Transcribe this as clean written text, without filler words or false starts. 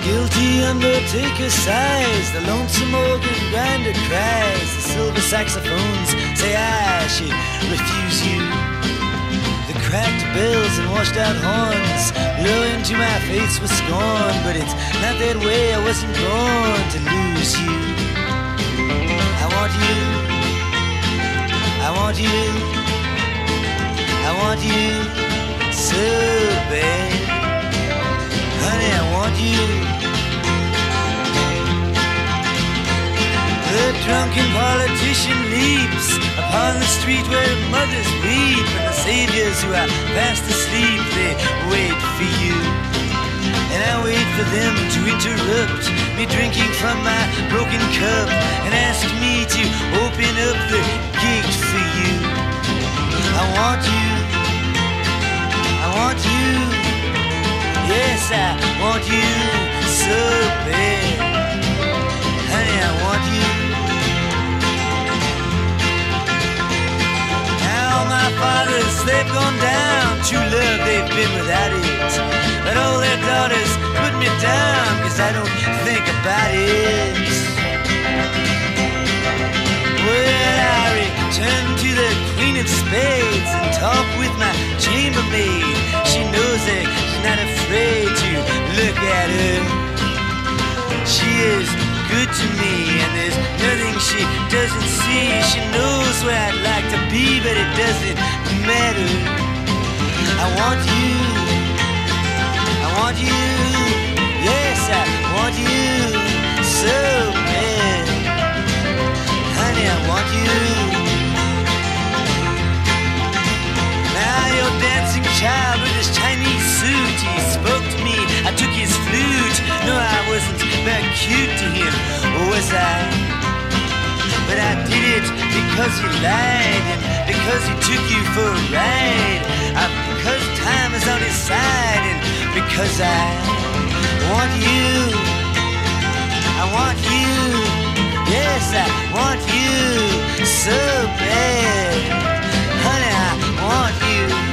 Guilty undertaker sighs, the lonesome organ grinder cries, the silver saxophones say I should refuse you. The cracked bells and washed out horns blow into my face with scorn, but it's not that way, I wasn't born to lose you. I want you, I want you, I want you so bad. Honey, I want you. The drunken politician leaps upon the street where mothers weep, and the saviors who are fast asleep, they wait for you. And I wait for them to interrupt me drinking from my broken cup and ask me to open up the gate for you. I want you, I want you, yes, I want you so bad. Honey, I want you. Now my fathers, they've gone down. True love, they've been without it. But all their daughters put me down, 'cause I don't think about it. Well, I return to the Queen of Spades and talk with my chambermaid. She knows that she's not afraid to look at her. She is good to me, and there's nothing she doesn't see. She knows where I'd like to be, but it doesn't matter. I want you, I want you, yes, I want you so bad. Honey, I want you. Now your dancing child with his Chinese suit, he spoke to me, I took his flute. No, I wasn't very cute to him, was I? But I did it because he lied, and because he took you for a ride, because time is on his side, and because I want you, I want you, yes, I want you so bad. Honey, I want you.